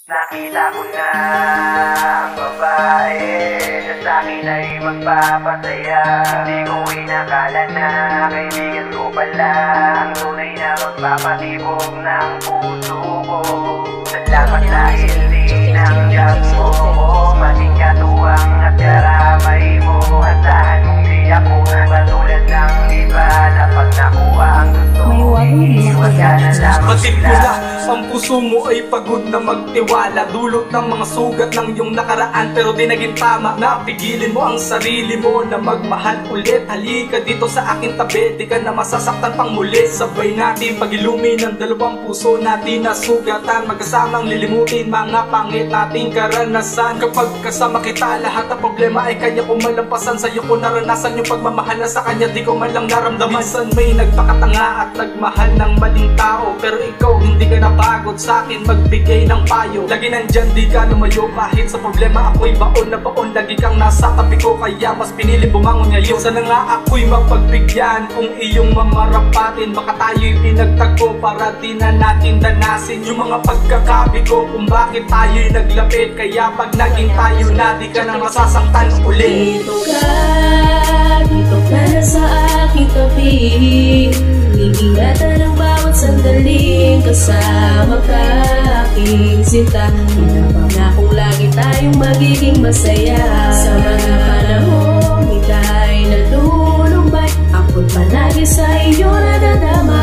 Nakita ko na ang babae na sa'kin ay magpapasaya. Hindi ko inakala na kaibigan ko pala ang tunay na magpapatibok ng puso ko. Salamat dahil tinanggap mo maging katuwang at karamay mo. Asahan mong di ako matulad ng iba na pag nakuha ang gusto mo, iiwan ka na lang Matipula, ang puso mo ay pagod na magtiwala. Dulot ng mga sugat ng iyong nakaraan, pero di naging tama. Napigilin mo ang sarili mo na magmahal ulit. Halika dito sa aking tabi, di ka na masasaktan pang muli. Sabay natin pag-ilumi ng dalawang puso natin na sugatan. Magkasamang lilimutin mga pangit nating karanasan. Kapag kasama kita, lahat ng problema ay kanya ko malampasan. Sa'yo ko naranasan yung pagmamahal na sa kanya di ko man lang naramdaman. Minsan may nagpakatanga at nagmahal ng maling tao, pero ikaw hindi ka napagod sa akin magbigay ng payo. Lagi nandyan, di ka lumayo kahit sa problema ako'y baon na baon. Lagi kang nasa tabi ko kaya mas pinili bumangon ngayon. Sana nga ako'y mapagbigyan kung iyong mamarapatin. Baka tayo'y pinagtagpo para di na natin danasin yung mga pagkakabigo kung bakit tayo'y naglapit. Kaya pag naging tayo na, di ka na masasaktan ulit. Dito ka na sa aking tabi, ingatan ang bawat sandaling kasama ka, aking sinta. Pinapangakong lagi tayong magiging masaya. Sa mga panahong ika'y natulumbay, ako'y palagi sa iyo nadadama.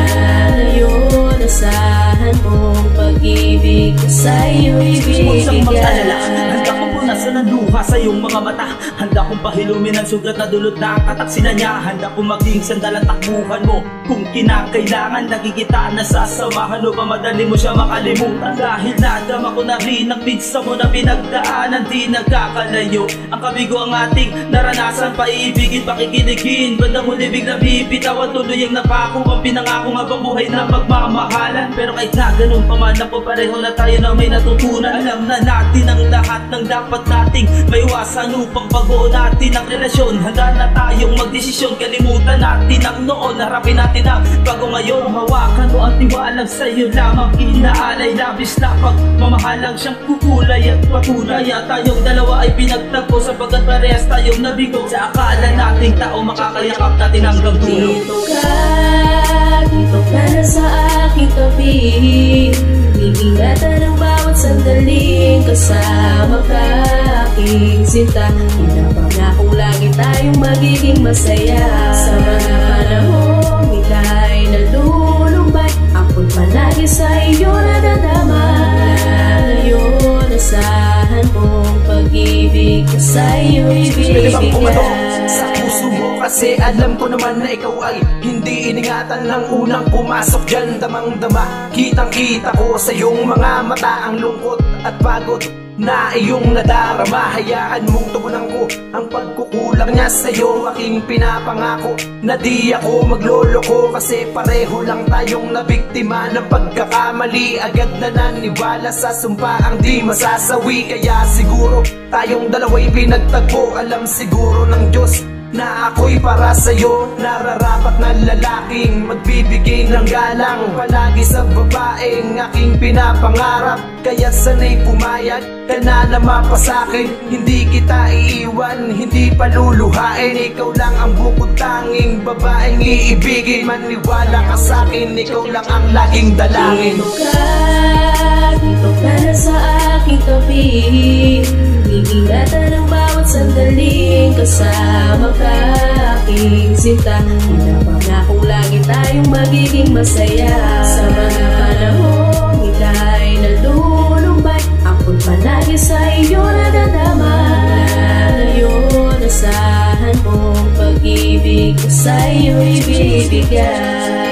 Ngayon asahan mong pag-ibig ko sa iyo'y bibigyan. Handa kong punasan ng luha sa iyong mga mata. Handa kong pahilumin ang sugat na dulot na ang kataksinan niya. Handa kong maging sandalan takbuhan mo kung kinakailangan. Nagigita na sasamahan o pamadali mo siya makalimutan. Dahil nadama ko na rin ang pinsa mo na pinagdaanan. Di nagkakalayo ang kabigo ang ating naranasan. Paibigin, pakikinigin, bandang huli biglang bibitawan. Tuloy ang napako ang pinangako habang buhay na magmamahalan. Pero kahit na ganun pa man ako, pareho na tayo na may natutunan. Alam na natin ang lahat ng dapat nating maiwasan upang bago natin ang relasyon. Handa na tayong magdesisyon, kalimutan natin ang noon. Harapin natin ang bago ngayon. Hawakan mo ang tiwalang sa'yo lamang inaalay. Labis na pagmamahalang siyang kukulay at patunay. At tayong dalawa ay pinagtagpo sapagkat parehas tayong nabigo. Sa akala nating tao makakayakap natin hanggang dulo. Dito ka na sa aking tabi, ingatan ang bawat sandaling kasama ka, aking sinta. Pinapangakong lagi tayong magiging masaya. Sa mga panahong ika'y nalulumbay, ako'y palagi sa iyo nadadama. Ngayon asahan mong pag-ibig ko sa iyo'y bibigyan. Sa puso mo kasi alam ko naman na ikaw ay hindi iningatan ng unang pumasok dyan. Damang-dama, kitang-kita ko sa iyong mga mata ang lungkot at pagod na iyong nadarama. Hayaan mong tugunan ko ang pagkukulang niya sa'yo. Aking pinapangako na di ako magloloko, kasi pareho lang tayong nabiktima ng pagkakamali. Agad na naniwala sa sumpa ang di masasawi. Kaya siguro tayong dalawa'y pinagtagpo. Alam siguro ng Diyos na ako'y para sa'yo. Nararapat na lalaking magbibigay ng galang palagi sa babaeng aking pinapangarap. Kaya sana'y pumayag ka na mapasakin. Hindi kita iiwan, hindi paluluhain. Ikaw lang ang bukod tanging babaeng iibigin. Maniwala ka sa'kin, ikaw lang ang laging dalangin. Dito ka na sa aking tabi, ingatan ang bawat sandaling kasama ka, aking sinta. Pinapangakong lagi tayong magiging masaya. Sa mga panahong ika'y nalulumbay, ako'y palagi sa iyo nadadama. Ngayon asahan mong pag-ibig ko sa iyo'y bibigyan.